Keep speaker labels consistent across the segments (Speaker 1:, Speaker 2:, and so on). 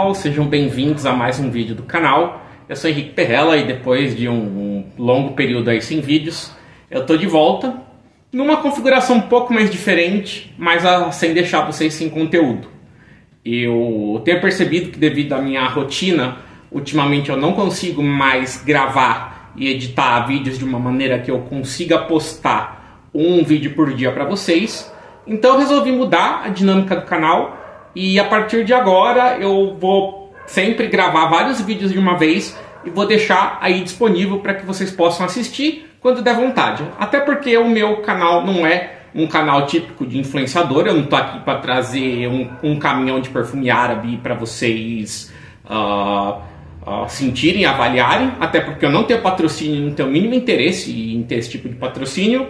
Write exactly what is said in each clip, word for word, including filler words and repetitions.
Speaker 1: Sejam bem-vindos a mais um vídeo do canal. Eu sou Henrique Perrella e depois de um, um longo período aí sem vídeos, eu tô de volta numa configuração um pouco mais diferente, mas a, sem deixar vocês sem conteúdo. Eu tenho percebido que devido à minha rotina, ultimamente eu não consigo mais gravar e editar vídeos de uma maneira que eu consiga postar um vídeo por dia para vocês. Então eu resolvi mudar a dinâmica do canal e a partir de agora eu vou sempre gravar vários vídeos de uma vez e vou deixar aí disponível para que vocês possam assistir quando der vontade. Até porque o meu canal não é um canal típico de influenciador, eu não estou aqui para trazer um, um caminhão de perfume árabe para vocês uh, uh, sentirem, avaliarem, até porque eu não tenho patrocínio, não tenho o mínimo interesse em ter esse tipo de patrocínio.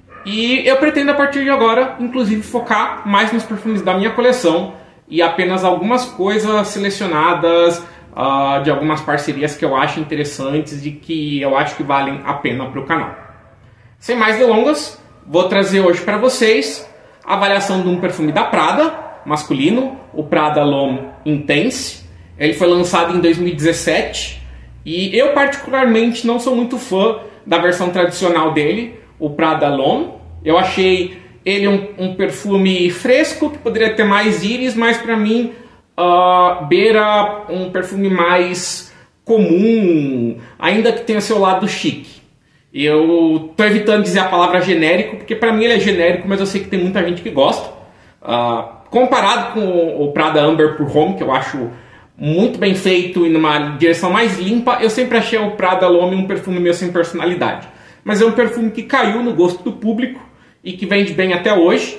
Speaker 1: E eu pretendo a partir de agora, inclusive, focar mais nos perfumes da minha coleção e apenas algumas coisas selecionadas uh, de algumas parcerias que eu acho interessantes e que eu acho que valem a pena para o canal. Sem mais delongas, vou trazer hoje para vocês a avaliação de um perfume da Prada, masculino, o Prada L'Homme Intense. Ele foi lançado em dois mil e dezessete e eu particularmente não sou muito fã da versão tradicional dele, o Prada L'Homme. Eu achei ele um, um perfume fresco, que poderia ter mais íris, mas para mim uh, beira um perfume mais comum, ainda que tenha seu lado chique. Eu estou evitando dizer a palavra genérico, porque para mim ele é genérico, mas eu sei que tem muita gente que gosta. Uh, comparado com o Prada Amber Pour Homme, que eu acho muito bem feito e numa direção mais limpa, eu sempre achei o Prada L'Homme um perfume meio sem personalidade. Mas é um perfume que caiu no gosto do público e que vende bem até hoje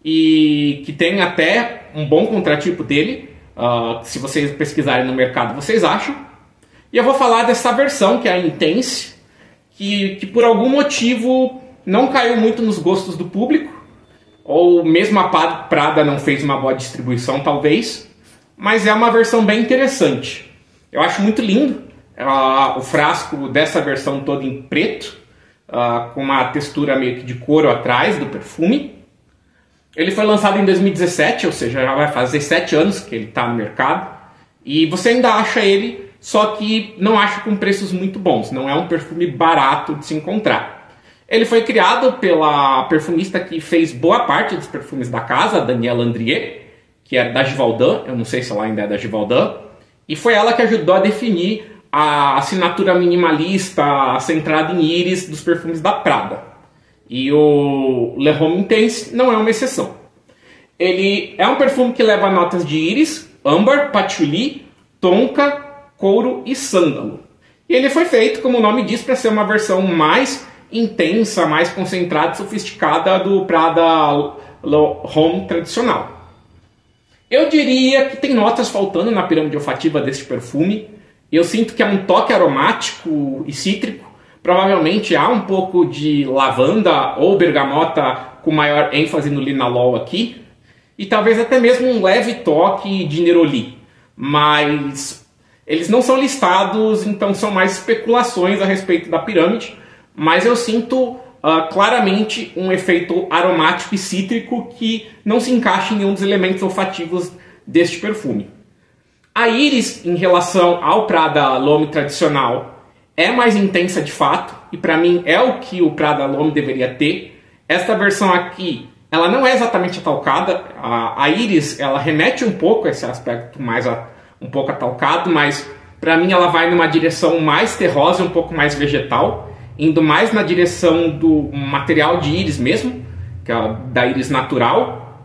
Speaker 1: e que tem até um bom contratipo dele. Uh, se vocês pesquisarem no mercado, vocês acham. E eu vou falar dessa versão, que é a Intense, que, que por algum motivo não caiu muito nos gostos do público, ou mesmo a Prada não fez uma boa distribuição, talvez, mas é uma versão bem interessante. Eu acho muito lindo uh, o frasco dessa versão toda em preto, Uh, com uma textura meio que de couro atrás do perfume. Ele foi lançado em dois mil e dezessete, ou seja, já vai fazer sete anos que ele está no mercado. E você ainda acha ele, só que não acha com preços muito bons. Não é um perfume barato de se encontrar. Ele foi criado pela perfumista que fez boa parte dos perfumes da casa, Danielle Andrié, que é da Givaudan. Eu não sei se ela ainda é da Givaudan. E foi ela que ajudou a definir a assinatura minimalista centrada em íris dos perfumes da Prada. E o L'Homme Intense não é uma exceção. Ele é um perfume que leva notas de íris, âmbar, patchouli, tonka, couro e sândalo. E ele foi feito, como o nome diz, para ser uma versão mais intensa, mais concentrada e sofisticada do Prada L'Homme tradicional. Eu diria que tem notas faltando na pirâmide olfativa deste perfume. Eu sinto que é um toque aromático e cítrico. Provavelmente há um pouco de lavanda ou bergamota com maior ênfase no linalol aqui. E talvez até mesmo um leve toque de neroli. Mas eles não são listados, então são mais especulações a respeito da pirâmide. Mas eu sinto uh, claramente um efeito aromático e cítrico que não se encaixa em nenhum dos elementos olfativos deste perfume. A íris, em relação ao Prada L'Homme tradicional, é mais intensa de fato, e para mim é o que o Prada L'Homme deveria ter. Esta versão aqui, ela não é exatamente atalcada, a, a íris ela remete um pouco a esse aspecto mais a, um pouco atalcado, mas para mim ela vai numa direção mais terrosa, um pouco mais vegetal, indo mais na direção do material de íris mesmo, que é da íris natural.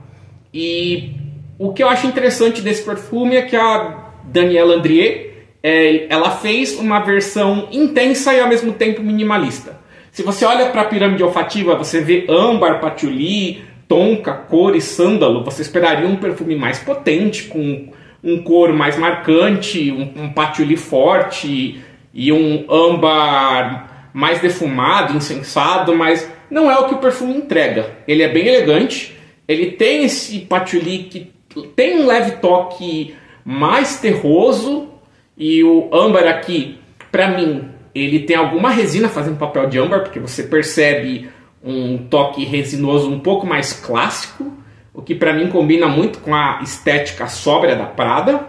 Speaker 1: E o que eu acho interessante desse perfume é que a Danielle Andrié, é, ela fez uma versão intensa e ao mesmo tempo minimalista. Se você olha para a pirâmide olfativa, você vê âmbar, patchouli, tonka, couro e sândalo, você esperaria um perfume mais potente, com um couro mais marcante, um, um patchouli forte e um âmbar mais defumado, incensado, mas não é o que o perfume entrega. Ele é bem elegante, ele tem esse patchouli que tem um leve toque mais terroso, e o âmbar aqui, para mim, ele tem alguma resina fazendo papel de âmbar, porque você percebe um toque resinoso um pouco mais clássico, o que para mim combina muito com a estética sóbria da Prada.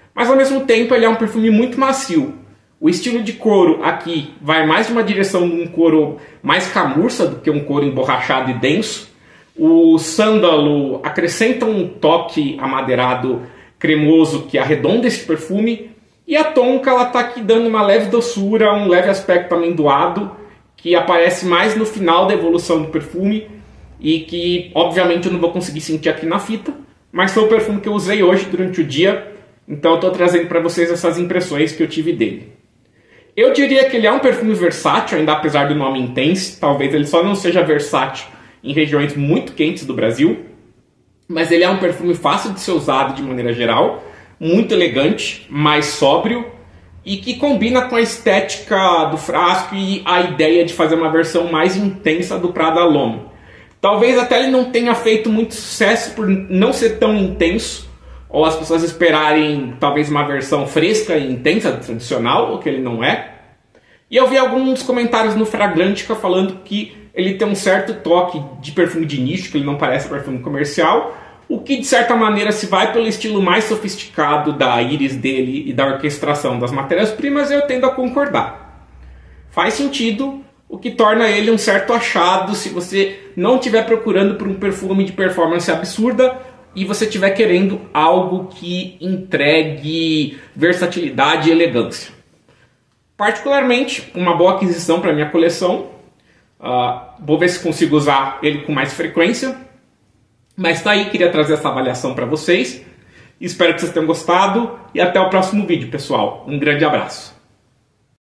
Speaker 1: mas ao mesmo tempo ele é um perfume muito macio. O estilo de couro aqui vai mais de uma direção de um couro mais camurça do que um couro emborrachado e denso. O sândalo acrescenta um toque amadeirado cremoso que arredonda esse perfume. E a tonka ela está aqui dando uma leve doçura, um leve aspecto amendoado, que aparece mais no final da evolução do perfume e que obviamente eu não vou conseguir sentir aqui na fita, mas foi o perfume que eu usei hoje durante o dia, então eu estou trazendo para vocês essas impressões que eu tive dele. Eu diria que ele é um perfume versátil, ainda apesar do nome Intense. Talvez ele só não seja versátil em regiões muito quentes do Brasil, mas ele é um perfume fácil de ser usado de maneira geral, muito elegante, mais sóbrio e que combina com a estética do frasco e a ideia de fazer uma versão mais intensa do Prada L'Homme. Talvez até ele não tenha feito muito sucesso por não ser tão intenso, ou as pessoas esperarem talvez uma versão fresca e intensa, tradicional, o que ele não é. E eu vi alguns comentários no Fragrantica falando que ele tem um certo toque de perfume de nicho, que ele não parece perfume comercial, o que de certa maneira, se vai pelo estilo mais sofisticado da íris dele e da orquestração das matérias-primas, eu tendo a concordar. Faz sentido, o que torna ele um certo achado se você não estiver procurando por um perfume de performance absurda e você estiver querendo algo que entregue versatilidade e elegância. Particularmente, uma boa aquisição para minha coleção. Uh, vou ver se consigo usar ele com mais frequência. Mas tá aí, queria trazer essa avaliação para vocês. Espero que vocês tenham gostado e até o próximo vídeo, pessoal. Um grande abraço.